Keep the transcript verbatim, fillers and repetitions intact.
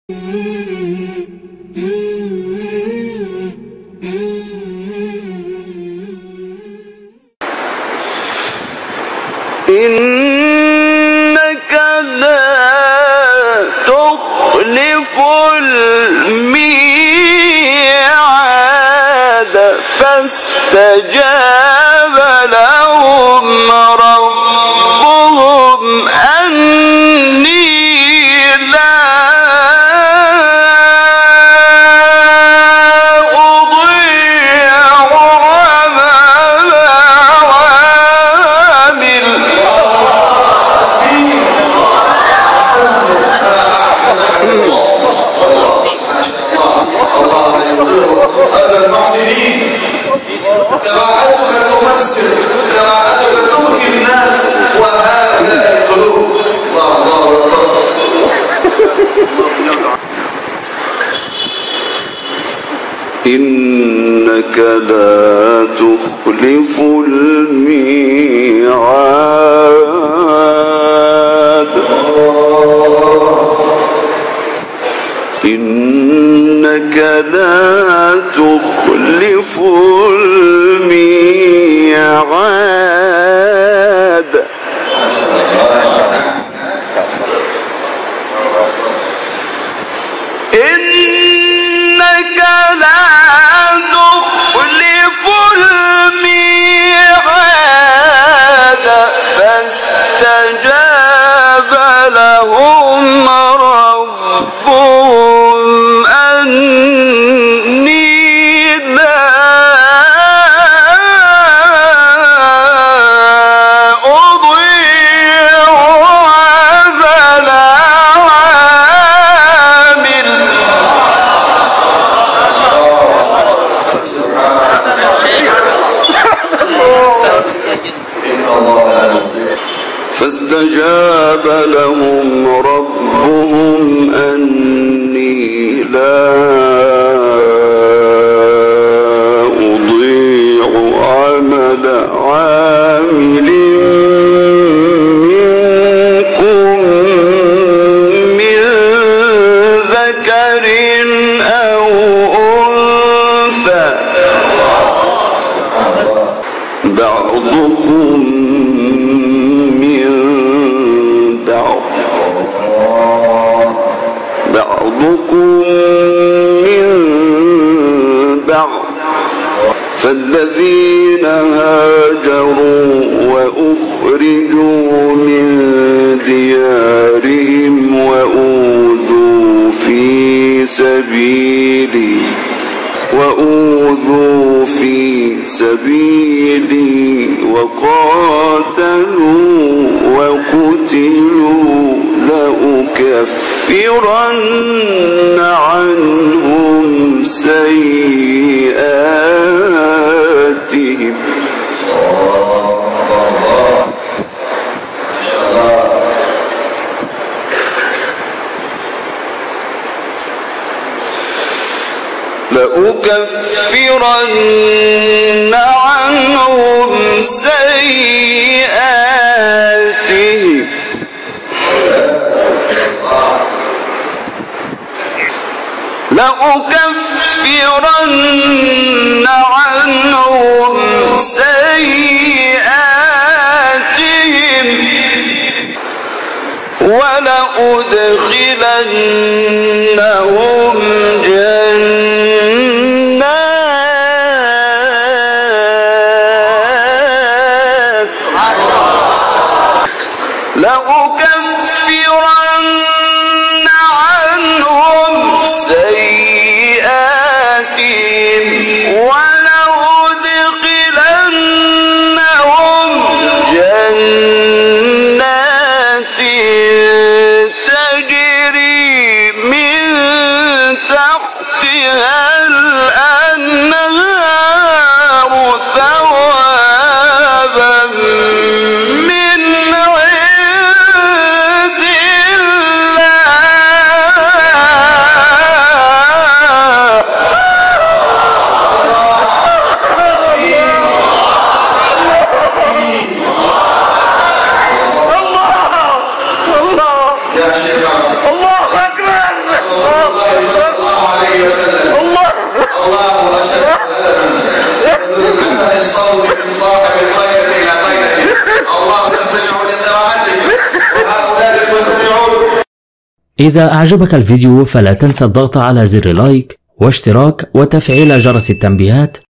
إنك لا تخلف الميعاد فاستجاب لهم ربهم أني لا هذا المحسنين قراءتك تفسر قراءتك تبكي الناس وهذا القلوب. الله الله إنك لا تخلف الميعاد إنك لا تخلف الميعاد إنك لا تخلف الميعاد فاستجاب لهم ربهم أني لا أضيع عمل عامل فاستجاب لهم ربهم أني لا أضيع عمل عامل منكم من ذكر أو أنثى بعضكم بعضكم من بعض فالذين هاجروا وأخرجوا من ديارهم وأوذوا في سبيلي وأوذوا في سبيلي وقاتلوا وقتلوا لأكفرن عنهم سيئاتهم لأكفرن عنهم سيئاتهم لأكفرن عنهم سيئاتهم ولأدخلنهم جنات لأكفرن عنهم سيئاتهم ولأدخلنهم جنات تجري من إذا أعجبك الفيديو فلا تنسى الضغط على زر لايك واشتراك وتفعيل جرس التنبيهات